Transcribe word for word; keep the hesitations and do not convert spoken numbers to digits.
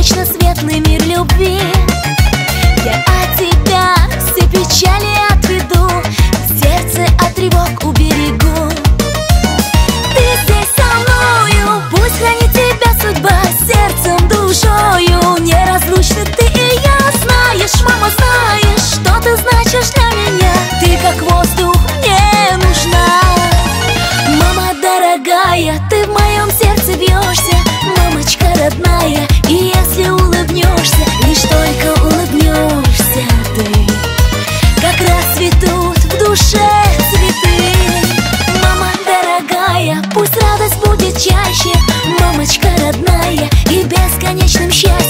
вечно светлый мир любви. Я от тебя все печали отведу, сердце от тревог уберегу. Ты здесь со мною, пусть хранит тебя судьба, сердцем, душою неразлучны ты и я. Знаешь, мама, знаешь, что ты значишь для меня. Ты как воздух мне нужна. Мама дорогая, ты в моем сердце бьешься, мамочка родная. И если улыбнешься, лишь только улыбнешься ты, как расцветут в душе цветы. Мама дорогая, пусть радость будет чаще, мамочка родная, и бесконечным счастьем